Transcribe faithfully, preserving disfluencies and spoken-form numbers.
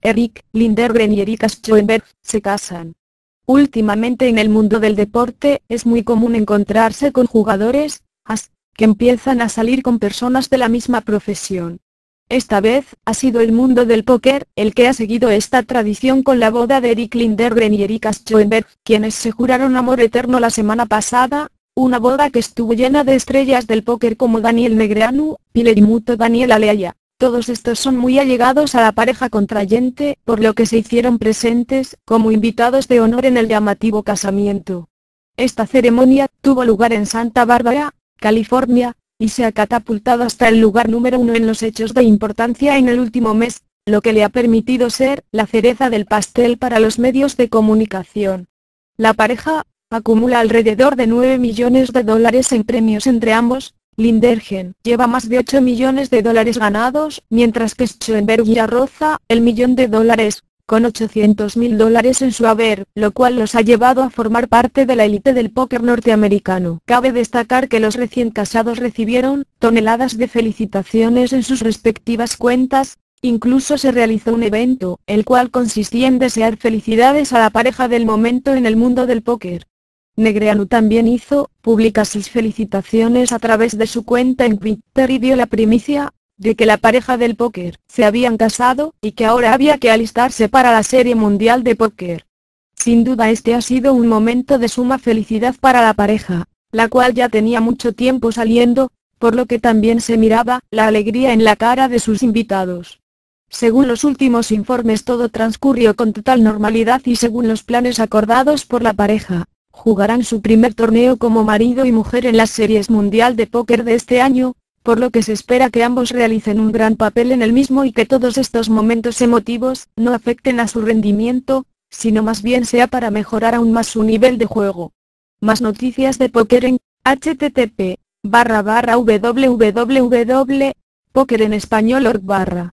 Erik Lindgren y Erika Schoenberg, se casan. Últimamente en el mundo del deporte es muy común encontrarse con jugadores, as, que empiezan a salir con personas de la misma profesión. Esta vez, ha sido el mundo del póker, el que ha seguido esta tradición con la boda de Erik Lindgren y Erika Schoenberg, quienes se juraron amor eterno la semana pasada, una boda que estuvo llena de estrellas del póker como Daniel Negreanu, Pilar y Muto Daniel Aleaya. Todos estos son muy allegados a la pareja contrayente, por lo que se hicieron presentes, como invitados de honor en el llamativo casamiento. Esta ceremonia, tuvo lugar en Santa Bárbara, California, y se ha catapultado hasta el lugar número uno en los hechos de importancia en el último mes, lo que le ha permitido ser la cereza del pastel para los medios de comunicación. La pareja acumula alrededor de nueve millones de dólares en premios entre ambos. Lindgren lleva más de ocho millones de dólares ganados, mientras que Schoenberg ya roza el millón de dólares, con ochocientos mil dólares en su haber, lo cual los ha llevado a formar parte de la élite del póker norteamericano. Cabe destacar que los recién casados recibieron toneladas de felicitaciones en sus respectivas cuentas, incluso se realizó un evento, el cual consistía en desear felicidades a la pareja del momento en el mundo del póker. Negreanu también hizo públicas sus felicitaciones a través de su cuenta en Twitter y dio la primicia de que la pareja del póker se habían casado y que ahora había que alistarse para la Serie Mundial de Póker. Sin duda este ha sido un momento de suma felicidad para la pareja, la cual ya tenía mucho tiempo saliendo, por lo que también se miraba la alegría en la cara de sus invitados. Según los últimos informes todo transcurrió con total normalidad y según los planes acordados por la pareja, jugarán su primer torneo como marido y mujer en las Series Mundial de Póker de este año, por lo que se espera que ambos realicen un gran papel en el mismo y que todos estos momentos emotivos no afecten a su rendimiento, sino más bien sea para mejorar aún más su nivel de juego. Más noticias de póker en http barra barra www punto póker en español punto org barra